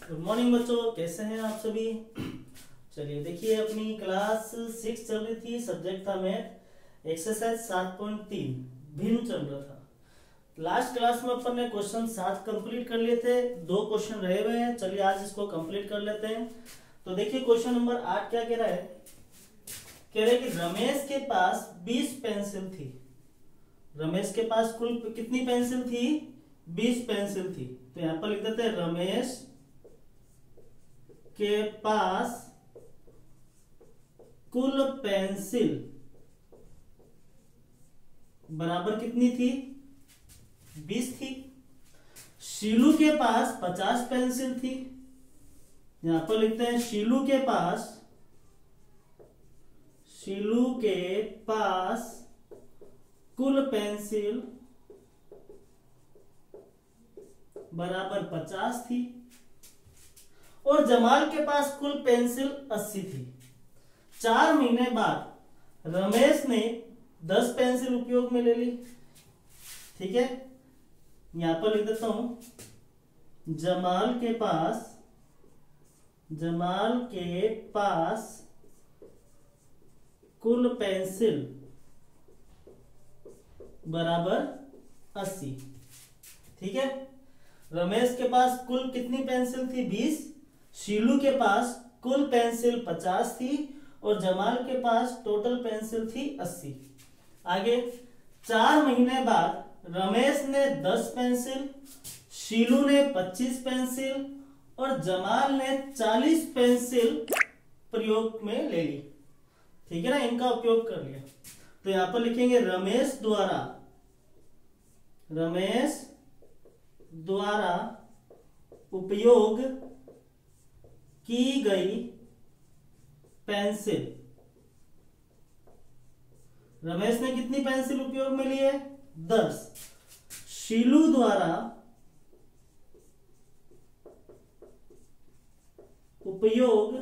Good morning बच्चों, कैसे हैं आप सभी। चलिए देखिए, अपनी क्लास 6 चल रही थी, सब्जेक्ट था मैथ, एक्सरसाइज 7.3 भिन्न चल रहा था। लास्ट क्लास में अपन ने क्वेश्चन 7 कंप्लीट कर लिए थे, 2 क्वेश्चन रहे हुए हैं। चलिए आज इसको कंप्लीट कर लेते हैं। तो देखिए क्वेश्चन नंबर 8 क्या कह रहा है, कह रहे कि रमेश के पास 20 पेंसिल थी। रमेश के पास कुल कितनी पेंसिल थी, 20 पेंसिल थी। तो यहां पर लिख देते हैं रमेश के पास कुल पेंसिल बराबर कितनी थी, 20 थी। शीलू के पास 50 पेंसिल थी। यहां पर लिखते हैं शीलू के पास कुल पेंसिल बराबर 50 थी और जमाल के पास कुल पेंसिल 80 थी। 4 महीने बाद रमेश ने 10 पेंसिल उपयोग में ले ली। ठीक है, यहां पर लिख देता हूं जमाल के पास कुल पेंसिल बराबर 80। ठीक है, रमेश के पास कुल कितनी पेंसिल थी, 20। शीलू के पास कुल पेंसिल 50 थी और जमाल के पास टोटल पेंसिल थी 80। आगे 4 महीने बाद रमेश ने 10 पेंसिल, शीलू ने 25 पेंसिल और जमाल ने 40 पेंसिल प्रयोग में ले ली। ठीक है ना, इनका उपयोग कर लिया। तो यहां पर लिखेंगे रमेश द्वारा उपयोग की गई पेंसिल। रमेश ने कितनी पेंसिल उपयोग में ली है, 10। शीलू द्वारा उपयोग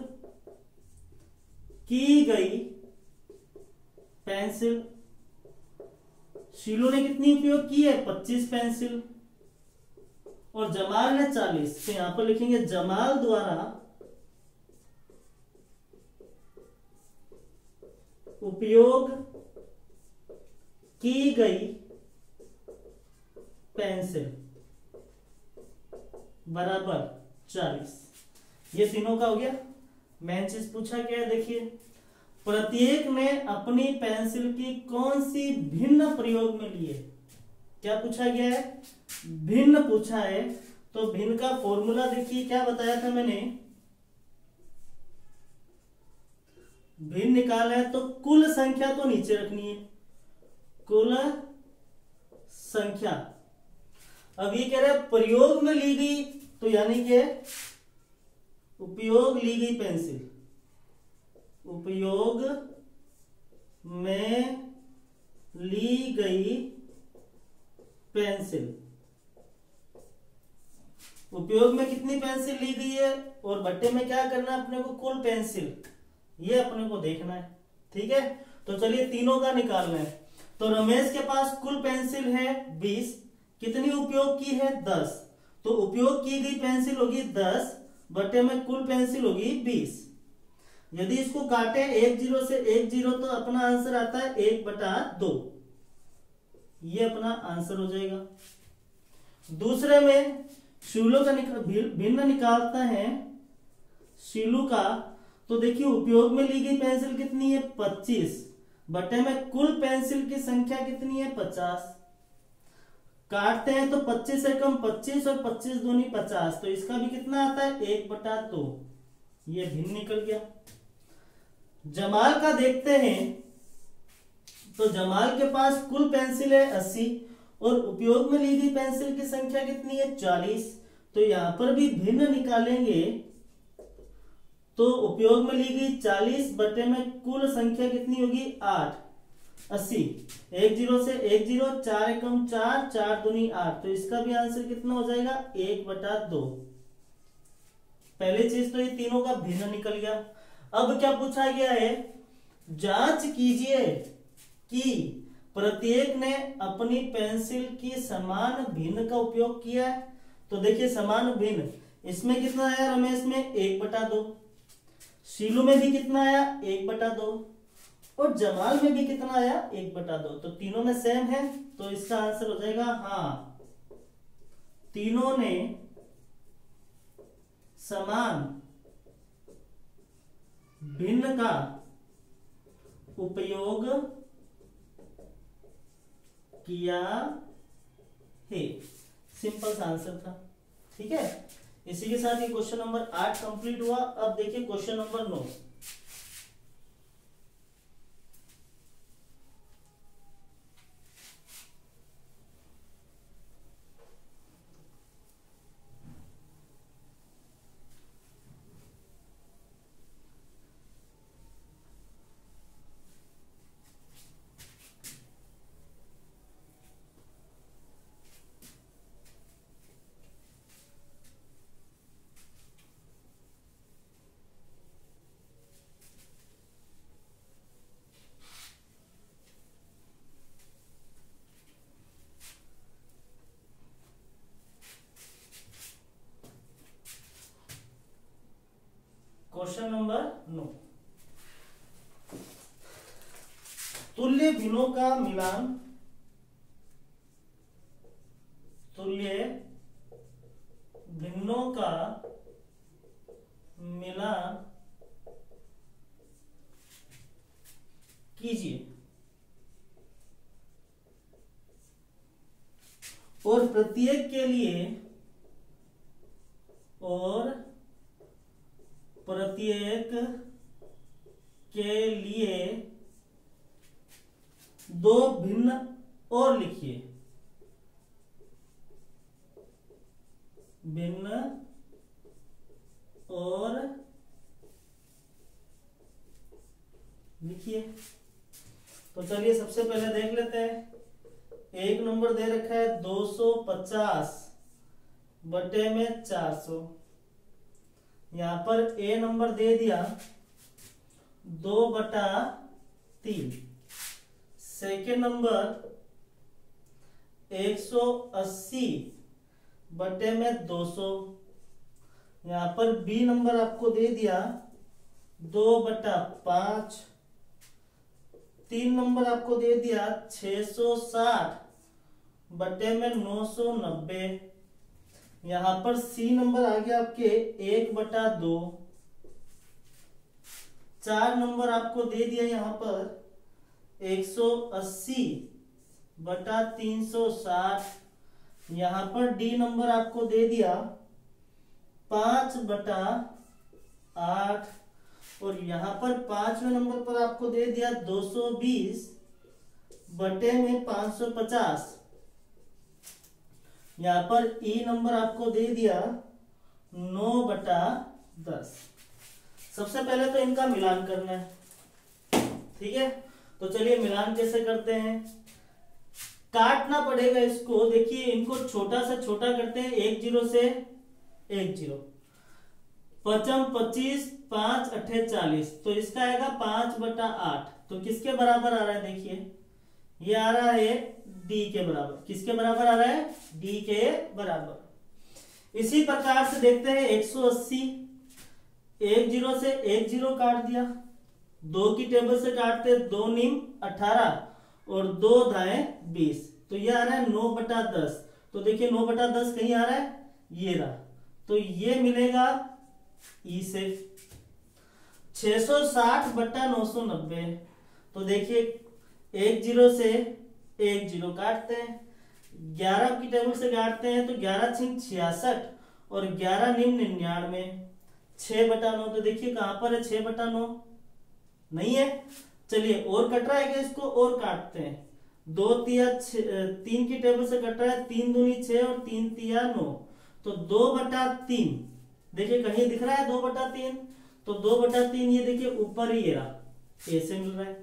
की गई पेंसिल, शीलू ने कितनी उपयोग की है, 25 पेंसिल और जमाल ने 40। तो यहां पर लिखेंगे जमाल द्वारा उपयोग की गई पेंसिल बराबर 40। ये तीनों का हो गया। मेन चीज पूछा क्या है, देखिए प्रत्येक ने अपनी पेंसिल की कौन सी भिन्न प्रयोग में ली है। क्या पूछा गया है, भिन्न पूछा है। तो भिन्न का फॉर्मूला देखिए, क्या बताया था मैंने, भिन्न निकाला है तो कुल संख्या तो नीचे रखनी है, कुल संख्या। अब ये कह रहा है प्रयोग में ली गई, तो यानी कि उपयोग ली गई पेंसिल, उपयोग में ली गई पेंसिल। उपयोग में कितनी पेंसिल ली गई है और बट्टे में क्या करना है अपने को, कुल पेंसिल, ये अपने को देखना है। ठीक है, तो चलिए तीनों का निकालना है। तो रमेश के पास कुल पेंसिल है 20, कितनी उपयोग की है, 10। तो उपयोग की गई पेंसिल होगी 10 बटे में कुल पेंसिल होगी 20। यदि इसको काटे 1 0 से 1 0 तो अपना आंसर आता है 1/2। ये अपना आंसर हो जाएगा। दूसरे में शीलू का भिन्न निकालता है, शीलू का। तो देखिए उपयोग में ली गई पेंसिल कितनी है, 25 बटे में कुल पेंसिल की संख्या कितनी है, 50। काटते हैं तो 25 से कम 25 और 25 दूनी 50, तो इसका भी कितना आता है, 1/2। ये भिन्न निकल गया। जमाल का देखते हैं, तो जमाल के पास कुल पेंसिल है 80 और उपयोग में ली गई पेंसिल की संख्या कितनी है, 40। तो यहां पर भी भिन्न निकालेंगे तो उपयोग में ली गई 40 बटे में कुल संख्या कितनी होगी, 8, 80। 1 0 से 1 0, 4 एकम 4, 4 दूनी 8। तो इसका भी आंसर कितना हो जाएगा, 1/2। पहली चीज तो ये तीनों का भिन्न निकल गया। अब क्या पूछा गया है, जांच कीजिए कि प्रत्येक ने अपनी पेंसिल की समान भिन्न का उपयोग किया है। तो देखिए समान भिन्न, इसमें कितना आया रमेश में 1/2, शीलू में भी कितना आया 1/2 और जमाल में भी कितना आया 1/2। तो तीनों में सेम है, तो इसका आंसर हो जाएगा हाँ, तीनों ने समान भिन्न का उपयोग किया है। सिंपल सा आंसर था। ठीक है, इसी के साथ ये क्वेश्चन नंबर 8 कंप्लीट हुआ। अब देखिए क्वेश्चन नंबर 9। क्वेश्चन नंबर 9, तुल्य भिन्नों का मिलान, तुल्य भिन्नों का मिलान कीजिए और प्रत्येक के लिए दो भिन्न और लिखिए, भिन्न और लिखिए। तो चलिए सबसे पहले देख लेते हैं। एक नंबर दे रखा है 250 बटे में 400। यहां पर ए नंबर दे दिया 2/3। सेकेंड नंबर 180 बटे में 200। यहां पर बी नंबर आपको दे दिया 2/5। 3 नंबर आपको दे दिया 660 बटे में 990। यहां पर सी नंबर आ गया आपके 1/2। 4 नंबर आपको दे दिया यहां पर 180 बटा 360। यहां पर डी नंबर आपको दे दिया 5/8 और यहां पर 5वें नंबर पर आपको दे दिया 220 बटे में 550। यहां पर ई नंबर आपको दे दिया 9/10। सबसे पहले तो इनका मिलान करना है। ठीक है, तो चलिए मिलान कैसे करते हैं। काटना पड़ेगा इसको। देखिए इनको छोटा से छोटा करते हैं, 1 0 से 1 0। 5 25 5 8 40। तो इसका आएगा 5/8। तो किसके बराबर आ रहा है, देखिए ये आ रहा है डी के बराबर। किसके बराबर आ रहा है, डी के बराबर। इसी प्रकार से देखते हैं 180। 1 0 से 1 0 काट दिया। 2 की टेबल से काटते 2 नीम 18 और 2 दाएं 20। तो ये आ रहा है 9/10। तो देखिए 9/10 कहीं आ रहा है, ये रहा। तो ये मिलेगा ई से 660 बटा 990। तो देखिए 1 0 से 1 0 काटते हैं। 11 की टेबल से काटते हैं तो 11 छिंग 66 और 11 निम 99। 6/9। तो देखिए कहां पर है 6/9, नहीं है। चलिए और कट रहा है क्या, इसको और काटते हैं। 2 तिया 3 की टेबल से कट रहा है, 3 दूनी 6 और 3 तिया 9। तो 2/3 देखिए कहीं दिख रहा है 2/3। तो 2/3 ये देखिए ऊपर ही ये रहा, ऐसे मिल रहा है।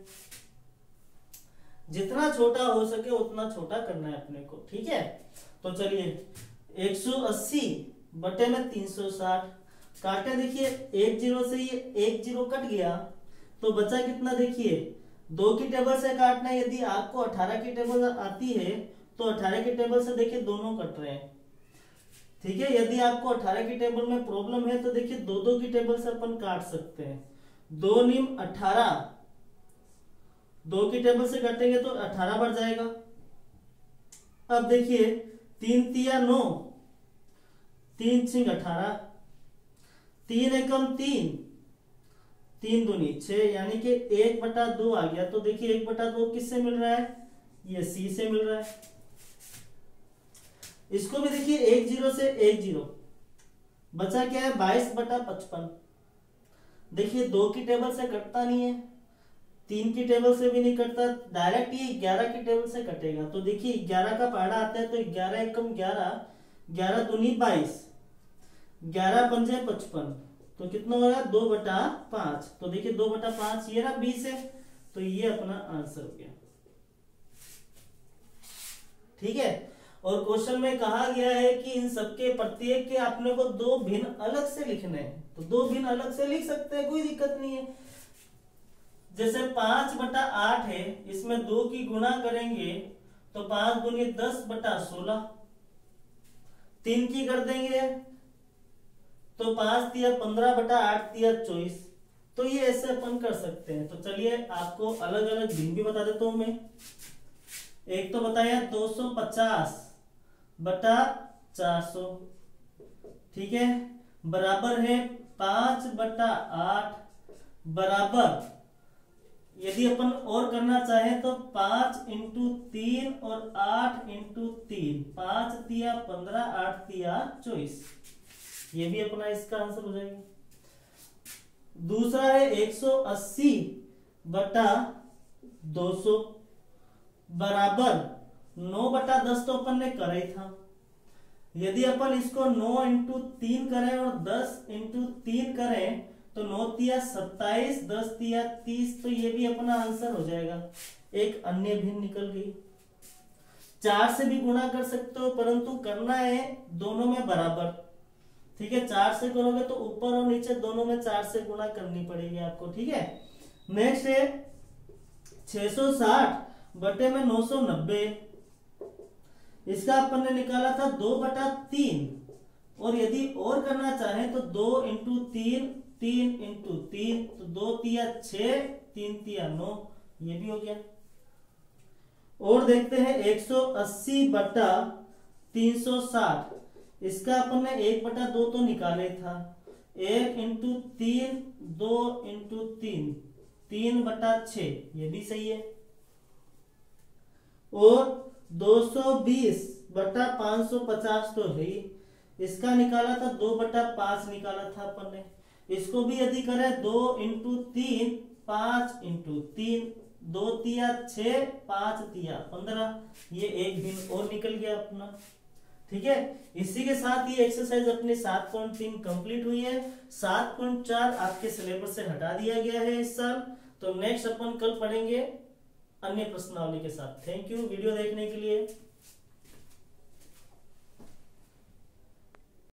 जितना छोटा हो सके उतना छोटा करना है अपने को। ठीक है, तो चलिए 180 बटे में 360 काटे। देखिए 1 0 से ये 1 0 कट गया तो बचा कितना, देखिए 2 की टेबल से काटना है। यदि आपको 18 की टेबल आती है तो 18 की टेबल से देखिए दोनों कट रहे हैं। ठीक है। यदि आपको 18 की टेबल में प्रॉब्लम है तो देखिए 2 की टेबल से अपन काट सकते हैं। 2 नीम 18, 2 की टेबल से काटेंगे तो 18 बढ़ जाएगा। अब देखिए 3 तिया 9, 3 छिंग 18, 3 एकम 3, 3 दूनी 6, यानी कि 1/2 आ गया। तो देखिए 1/2 किससे मिल रहा है, ये सी से मिल रहा है। इसको भी देखिए 1 0 से 1 0, बचा क्या है 22/55। देखिए 2 की टेबल से कटता नहीं है, 3 की टेबल से भी नहीं कटता, डायरेक्ट ये 11 की टेबल से कटेगा। तो देखिए 11 का पहाड़ा आता है तो 11 एकम 11, 11 दूनी 22, 11 पंजे 55, तो कितना होगा 2/5। तो देखिए 2/5 ये ना 20 है, तो ये अपना आंसर हो गया। ठीक है। और क्वेश्चन में कहा गया है कि इन सबके प्रत्येक के आपने को 2 भिन्न अलग से लिखने हैं, तो 2 भिन्न अलग से लिख सकते हैं, कोई दिक्कत नहीं है। जैसे 5/8 है, इसमें 2 की गुणा करेंगे तो 5 दूनी 10/16, 3 की कर देंगे तो 5 तिया 15/8 तिया 24। तो ये ऐसे अपन कर सकते हैं। तो चलिए आपको अलग अलग भिन्न भी बता देता हूं मैं। एक तो बताया 250/400, ठीक है, बराबर है 5/8, बराबर यदि अपन और करना चाहें तो 5 × 3 और 8 × 3, 5 तिया 15, 8 तिया 24, ये भी अपना इसका आंसर हो जाएगा। दूसरा है 180/200, बराबर 9/10 तो अपन ने करा ही था। यदि अपन इसको 9 × 3 करें और 10 × 3 करें तो 9 तिया 27, 10 तिया 30, तो ये भी अपना आंसर हो जाएगा। एक अन्य भिन्न निकल गई। 4 से भी गुणा कर सकते हो, परंतु करना है दोनों में बराबर। ठीक है, 4 से करोगे तो ऊपर और नीचे दोनों में 4 से गुणा करनी पड़ेगी आपको। ठीक है। नेक्स्ट है 660/990, इसका अपन ने निकाला था 2/3, और यदि और करना चाहें तो 2 × 3, 3 × 3, तो 2 तिया 6, 3 तिया 9, ये भी हो गया। और देखते हैं 180/360, इसका अपन ने 1/2 तो निकाले था। 1 × 3, 2 × 3, 3/6, ये भी सही है। और 220/550 तो है, इसका निकाला था 2/5 निकाला था अपन ने। इसको भी यदि करें 2 × 3, 5 × 3, 2 तिया 6, 5 तिया 15, ये एक दिन और निकल गया अपना। ठीक है। इसी के साथ ये एक्सरसाइज अपनी 7.3 कंप्लीट हुई है। 7.4 आपके सिलेबस से हटा दिया गया है इस साल। तो नेक्स्ट अपन कल पढ़ेंगे अन्य प्रश्नावली के साथ। थैंक यू वीडियो देखने के लिए।